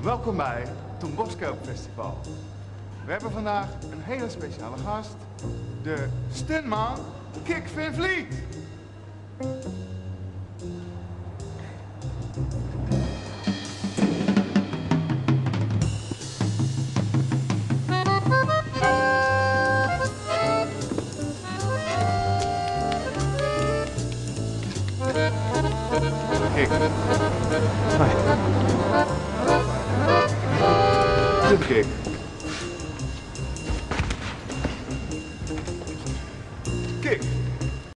Welkom bij Tom Boskamp Festival. We hebben vandaag een hele speciale gast, de stuntman Kik Van Vliet. Kik. Hi. Dit Kik.